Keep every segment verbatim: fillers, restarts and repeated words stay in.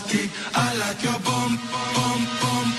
body. I like your bum, bum, bum.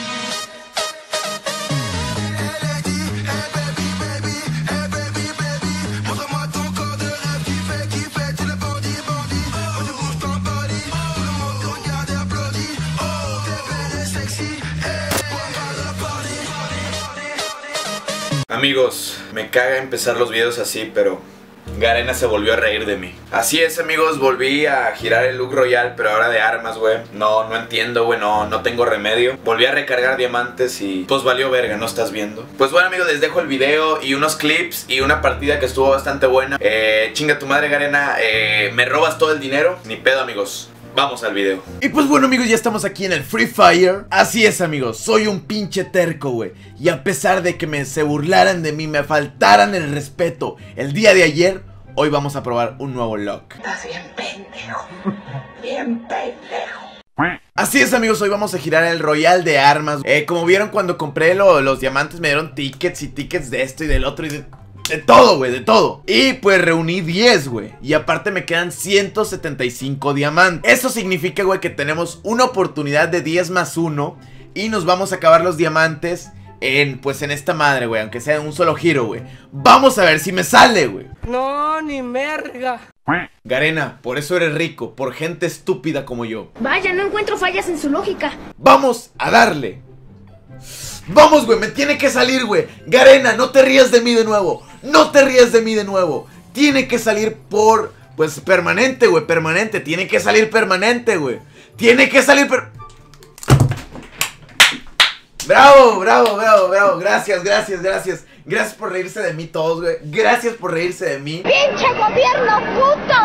Amigos, me caga empezar los videos así, pero Garena se volvió a reír de mí. Así es, amigos, volví a girar el look royal, pero ahora de armas, güey. No, no entiendo, güey, no, no tengo remedio. Volví a recargar diamantes y pues valió verga, ¿no estás viendo? Pues bueno, amigos, les dejo el video y unos clips y una partida que estuvo bastante buena. Eh, chinga tu madre, Garena, eh, me robas todo el dinero. Ni pedo, amigos. Vamos al video. Y pues bueno, amigos, ya estamos aquí en el Free Fire. Así es, amigos, soy un pinche terco, güey. Y a pesar de que me se burlaran de mí, me faltaran el respeto el día de ayer, hoy vamos a probar un nuevo lock. Estás bien pendejo. Bien pendejo. Así es, amigos, hoy vamos a girar el Royal de armas. eh, Como vieron cuando compré lo, los diamantes, me dieron tickets y tickets de esto y del otro y de... De todo, güey, de todo. Y pues reuní diez, güey. Y aparte me quedan ciento setenta y cinco diamantes. Eso significa, güey, que tenemos una oportunidad de diez más uno. Y nos vamos a acabar los diamantes en, pues en esta madre, güey. Aunque sea en un solo giro, güey. Vamos a ver si me sale, güey. No, ni merga. Garena, por eso eres rico. Por gente estúpida como yo. Vaya, no encuentro fallas en su lógica. Vamos a darle. Vamos, güey, me tiene que salir, güey. Garena, no te rías de mí de nuevo. No te rías de mí de nuevo. Tiene que salir por, pues, permanente, güey, permanente. Tiene que salir permanente, güey. Tiene que salir per... Bravo, bravo, bravo, bravo. Gracias, gracias, gracias. Gracias por reírse de mí todos, güey. Gracias por reírse de mí. ¡Pinche gobierno puto!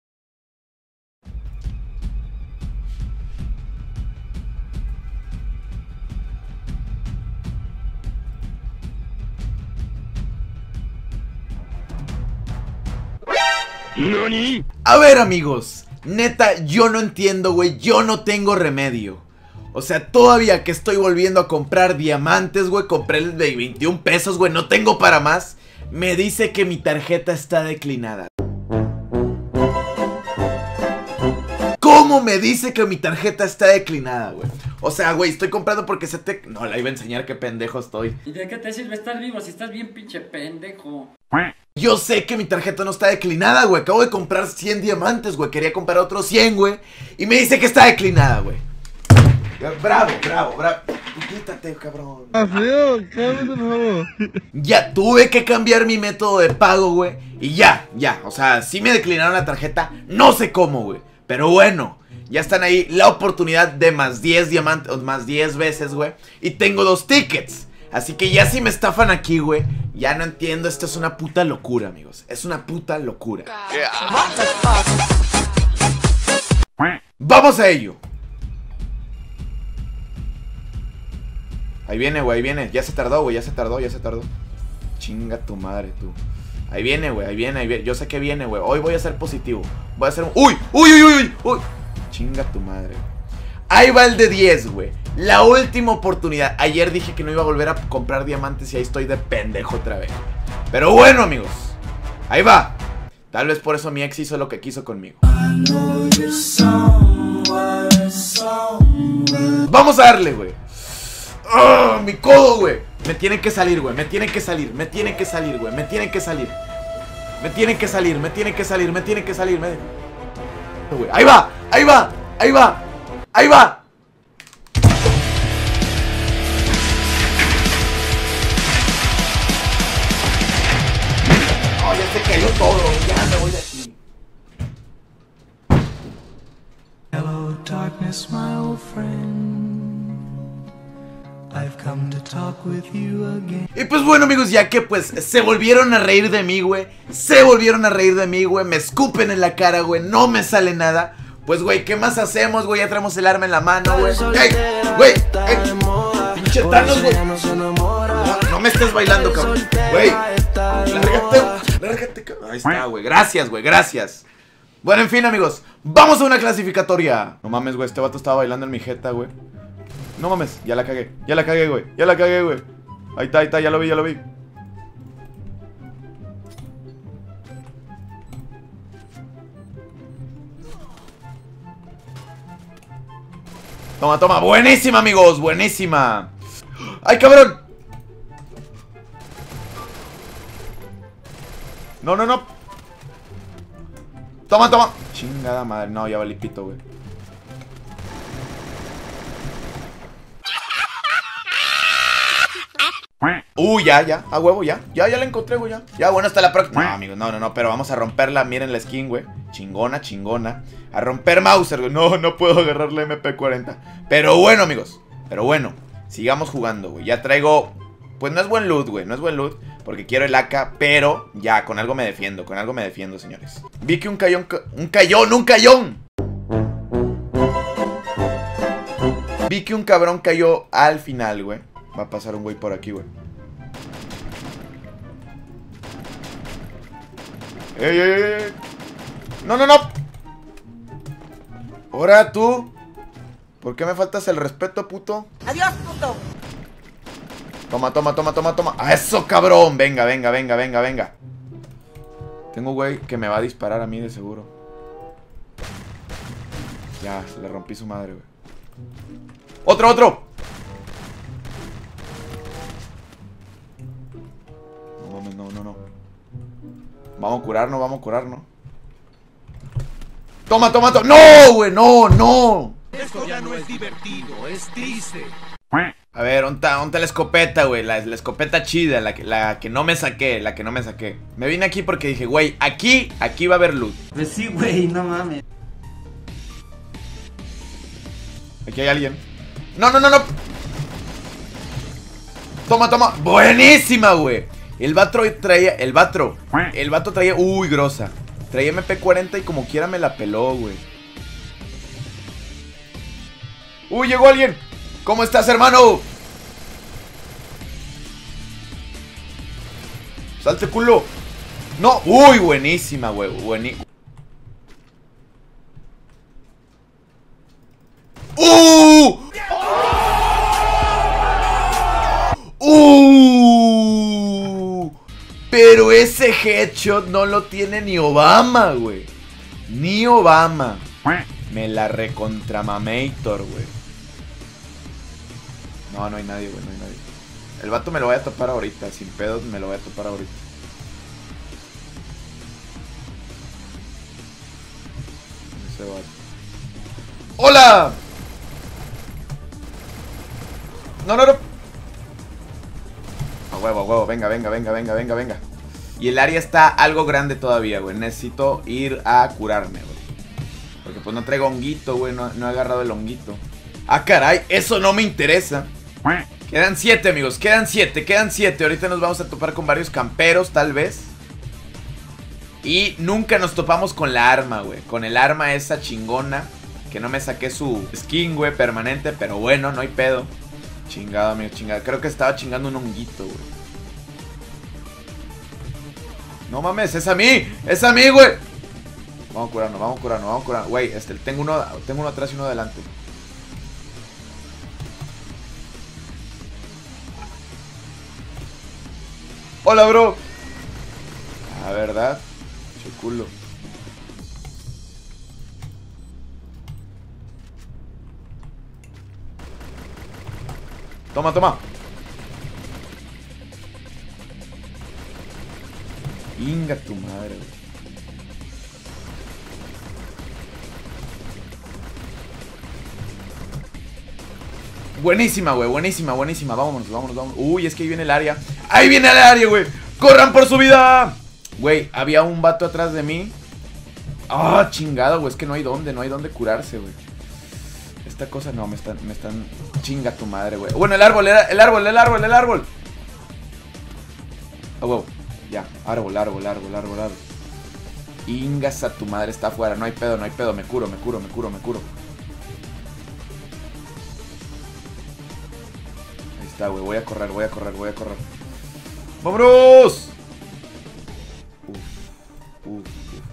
¿Nani? A ver, amigos, neta, yo no entiendo, güey. Yo no tengo remedio. O sea, todavía que estoy volviendo a comprar diamantes, güey. Compré el de veintiún pesos, güey. No tengo para más. Me dice que mi tarjeta está declinada. ¿Cómo me dice que mi tarjeta está declinada, güey? O sea, güey, estoy comprando porque se te... No, la iba a enseñar qué pendejo estoy. ¿Y de qué te sirve estar vivo si estás bien pinche pendejo? Yo sé que mi tarjeta no está declinada, güey. Acabo de comprar cien diamantes, güey. Quería comprar otros cien, güey. Y me dice que está declinada, güey. Bravo, bravo, bravo. Quítate, cabrón. Ya tuve que cambiar mi método de pago, güey. Y ya, ya. O sea, sí me declinaron la tarjeta. No sé cómo, güey. Pero bueno, ya están ahí la oportunidad de más diez diamantes, más diez veces, güey. Y tengo dos tickets. Así que ya si me estafan aquí, güey, ya no entiendo, esto es una puta locura, amigos. Es una puta locura. Yeah. Vamos a ello. Ahí viene, güey, ahí viene. Ya se tardó, güey, ya se tardó, ya se tardó. Chinga tu madre, tú. Ahí viene, güey, ahí viene, ahí viene. Yo sé que viene, güey. Hoy voy a ser positivo. Voy a hacer un... ¡Uy! ¡Uy, uy, uy! ¡Uy! Chinga tu madre. Ahí va el de diez, güey. La última oportunidad. Ayer dije que no iba a volver a comprar diamantes y ahí estoy de pendejo otra vez. Pero bueno, amigos, ahí va. Tal vez por eso mi ex hizo lo que quiso conmigo. Vamos a darle, güey. ¡Oh, mi codo, güey! Me tienen que salir, güey. Me tienen que salir. Me tienen que salir, güey. Me tienen que salir. Me tienen que salir. Me tienen que salir. Me tienen que salir. Me... Ahí va. Ahí va. Ahí va. Ahí va. Oh, ya se cayó todo. Ya me voy de aquí. Hello darkness, my old friend. I've come to talk with you again. Y pues bueno, amigos, ya que pues se volvieron a reír de mí, güey. Se volvieron a reír de mí, güey. Me escupen en la cara, güey. No me sale nada. Pues, güey, ¿qué más hacemos, güey? Ya traemos el arma en la mano, güey. ¡Ey! ¡Güey! ¡Ey! ¡Pinche Thanos, güey! No, no me estés bailando, cabrón. Güey. Lárgate, lárgate, cabrón. Ahí está, güey. Gracias, güey. Gracias. Bueno, en fin, amigos. Vamos a una clasificatoria. No mames, güey. Este vato estaba bailando en mi jeta, güey. No mames. Ya la cagué. Ya la cagué, güey. Ya la cagué, güey. Ahí está, ahí está. Ya lo vi, ya lo vi. Toma, toma. Buenísima, amigos. Buenísima. ¡Ay, cabrón! No, no, no. Toma, toma. Chingada madre. No, ya valí pito, güey. Uy, uh, ya, ya, a huevo, ya. Ya, ya la encontré, güey, ya. Ya, bueno, hasta la próxima. No, amigos, no, no, no, pero vamos a romperla. Miren la skin, güey. Chingona, chingona. A romper Mauser, güey. No, no puedo agarrar la M P cuarenta. Pero bueno, amigos. Pero bueno, sigamos jugando, güey. Ya traigo... Pues no es buen loot, güey. No es buen loot. Porque quiero el A K, pero ya, con algo me defiendo. Con algo me defiendo, señores. Vi que un cayón... ¡Un cayón! ¡Un cayón! Vi que un cabrón cayó al final, güey. Va a pasar un güey por aquí, güey. ¡Ey, ey, ey! ¡No, no, no! Ahora tú. ¿Por qué me faltas el respeto, puto? Adiós, puto. Toma, toma, toma, toma, toma. ¡A eso, cabrón! Venga, venga, venga, venga, venga. Tengo güey que me va a disparar a mí de seguro. Ya, le rompí su madre, güey. ¡Otro, otro! No mames, no, no, no. Vamos a curarnos, vamos a curarnos. Toma, toma, toma. ¡No, güey! ¡No, no! Esto ya no es divertido, es triste. A ver, onta, onta la escopeta, güey. La, la escopeta chida, la que, la que no me saqué, la que no me saqué. Me vine aquí porque dije, güey, aquí, aquí va a haber loot. Pues sí, güey, no mames. Aquí hay alguien. No, no, no, no. Toma, toma. Buenísima, güey. El vato traía, el vato, el vato traía, uy, grosa. Traía M P cuarenta y como quiera me la peló, güey. Uy, llegó alguien. ¿Cómo estás, hermano? Salte, culo. No, uy, buenísima, güey. Buenísima. ¡Uh! ¡Uh! Pero ese headshot no lo tiene ni Obama, güey. Ni Obama. Me la recontramamator, güey. No, no hay nadie, güey, no hay nadie. El vato me lo voy a topar ahorita. Sin pedos me lo voy a topar ahorita. Ese vato. ¡Hola! No, no, no. A huevo, a huevo. Venga, venga, venga, venga, venga, venga. Y el área está algo grande todavía, güey. Necesito ir a curarme, güey. Porque pues no traigo honguito, güey. No, no he agarrado el honguito. Ah, caray. Eso no me interesa. Quedan siete, amigos. Quedan siete, quedan siete. Ahorita nos vamos a topar con varios camperos, tal vez. Y nunca nos topamos con la arma, güey. Con el arma esa chingona. Que no me saqué su skin, güey, permanente. Pero bueno, no hay pedo. Chingado, amigo, chingado. Creo que estaba chingando un honguito, güey. No mames, es a mí. Es a mí, güey. Vamos a curarnos, vamos a curarnos, vamos a curarnos. Güey, este, tengo uno, tengo uno atrás y uno adelante. Hola, bro. Ah, ¿verdad? Che culo. Toma, toma. Inga tu madre, güey. Buenísima, güey, buenísima, buenísima. Vámonos, vámonos, vámonos. Uy, es que ahí viene el área. ¡Ahí viene el área, güey! ¡Corran por su vida! Güey, había un vato atrás de mí. Ah, oh, chingado, güey. Es que no hay dónde, no hay dónde curarse, güey. Esta cosa no, me están, me están... Chinga tu madre, güey. Bueno, el árbol, el árbol, el árbol, el árbol. Ah, huevo. Ya, árbol, árbol, árbol, árbol, árbol. Ingas a tu madre, está afuera. No hay pedo, no hay pedo. Me curo, me curo, me curo, me curo. Ahí está, güey. Voy a correr, voy a correr, voy a correr. ¡Vámonos! Uf, uf, uf.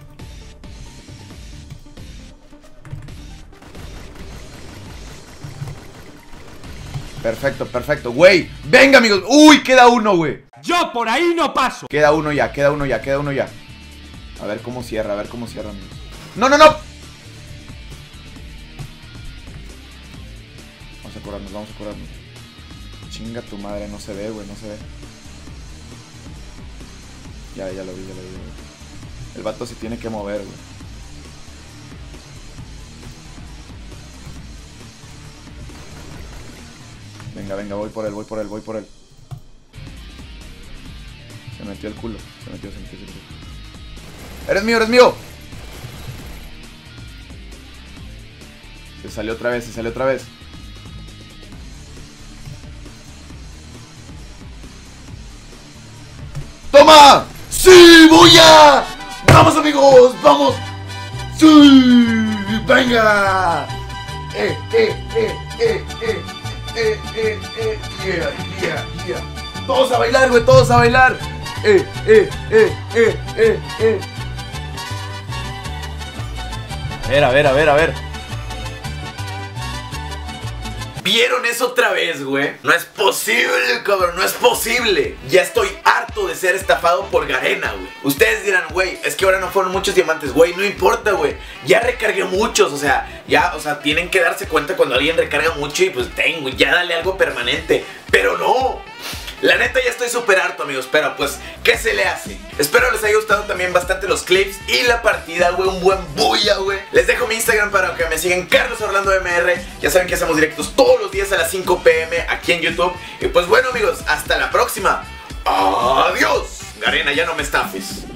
Perfecto, perfecto, güey. Venga, amigos. Uy, queda uno, güey. Yo por ahí no paso. Queda uno ya, queda uno ya, queda uno ya. A ver cómo cierra, a ver cómo cierra, amigos. No, no, no. curarnos, vamos a curarnos. Chinga tu madre, no se ve, güey, no se ve. Ya, ya lo vi, ya lo vi, ya lo vi. El vato se tiene que mover, güey. Venga, venga, voy por él, voy por él, voy por él. Se metió el culo, se metió, se metió, se metió. ¡Eres mío, eres mío! Se salió otra vez, se salió otra vez. ¡Toma! ¡Sí! ¡Voy a! ¡Vamos, amigos! ¡Vamos! ¡Sí! ¡Venga! ¡Eh, eh, eh, eh, eh! Eh, eh, eh, yeah, yeah, yeah. Todos a bailar, güey, todos a bailar. Eh, eh, eh, eh, eh, eh. A ver, a ver, a ver, a ver. ¿Vieron eso otra vez, güey? No es posible, cabrón, no es posible. Ya estoy harto de ser estafado por Garena, güey. Ustedes dirán, güey, es que ahora no fueron muchos diamantes. Güey, no importa, güey. Ya recargué muchos, o sea, ya, o sea, tienen que darse cuenta cuando alguien recarga mucho y pues tengo, ya dale algo permanente. Pero no. La neta ya estoy súper harto, amigos, pero pues, ¿qué se le hace? Espero les haya gustado también bastante los clips y la partida, güey, un buen bulla, güey. Les dejo mi Instagram para que me sigan, Carlos Orlando M R. Ya saben que hacemos directos todos los días a las cinco p m aquí en YouTube. Y pues bueno, amigos, hasta la próxima. Adiós. Garena, ya no me estafes.